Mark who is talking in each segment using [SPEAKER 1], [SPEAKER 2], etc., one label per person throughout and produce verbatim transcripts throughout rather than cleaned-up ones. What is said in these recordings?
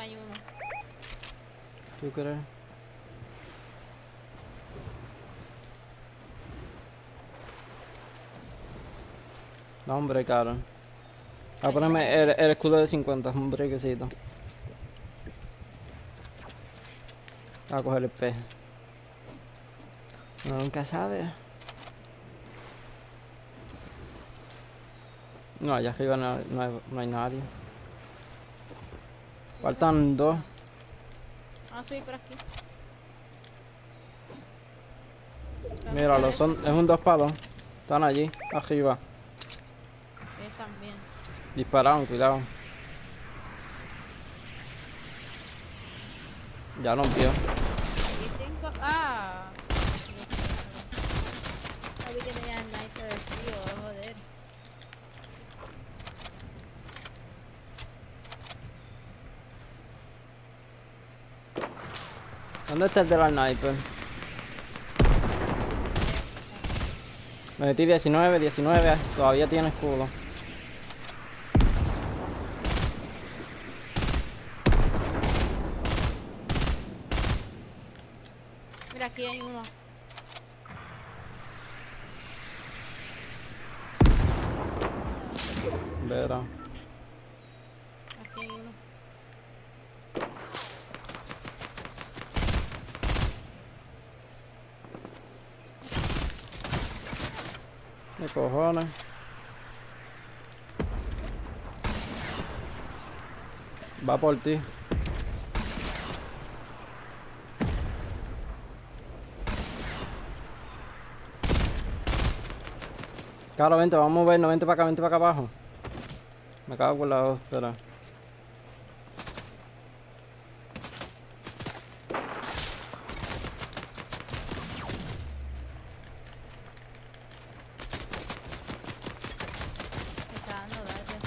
[SPEAKER 1] hay uno.
[SPEAKER 2] ¿Tú crees? No, hombre, caro. Voy a ponerme el, el escudo de cincuenta, un brequecito. Voy a coger el pez. Uno nunca sabe. No, allá arriba no, no, hay, no hay nadie. Faltan dos.
[SPEAKER 1] Ah, sí, por aquí.
[SPEAKER 2] Míralo, son, es un dos palos. Están allí, arriba.
[SPEAKER 1] Ellos también.
[SPEAKER 2] Dispararon, cuidado. Ya nos vio.
[SPEAKER 1] Aquí tengo. Ah. Sabía que tenía el sniper tío, joder.
[SPEAKER 2] ¿Dónde está el de la sniper? Me metí diecinueve, diecinueve, todavía tiene escudo.
[SPEAKER 1] Mira, aquí hay uno.
[SPEAKER 2] Verá.
[SPEAKER 1] Aquí hay uno.
[SPEAKER 2] ¿Qué cojones? Va por ti. Claro, vente, vamos a movernos, vente para acá, vente para acá abajo. Me cago con la dos, espera.
[SPEAKER 1] Me está dando daño.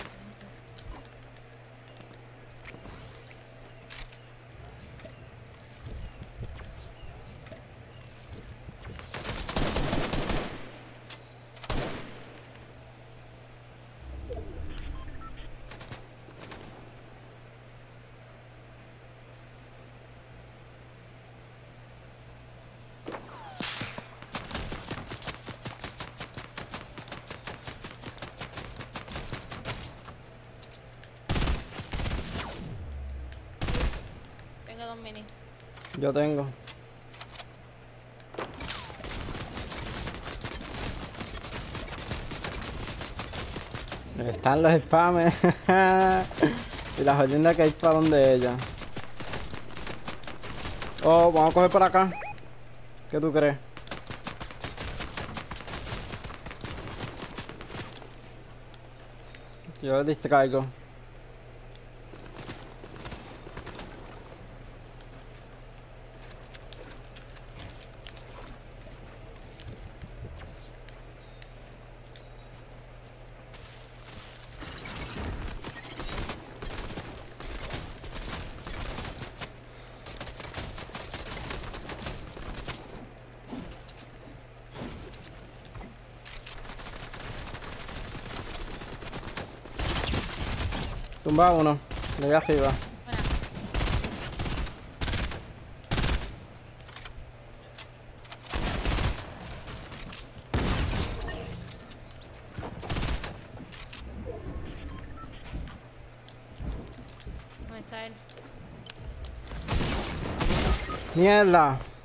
[SPEAKER 1] Tengo dos minis.
[SPEAKER 2] Yo tengo. Están los spammers. Y las jodiendas que hay para donde ella. Oh, vamos a coger por acá. ¿Qué tú crees? Yo les distraigo. Tumba uno. Le voy arriba.
[SPEAKER 1] Buena. ¿Dónde está él?
[SPEAKER 2] ¡Mierda!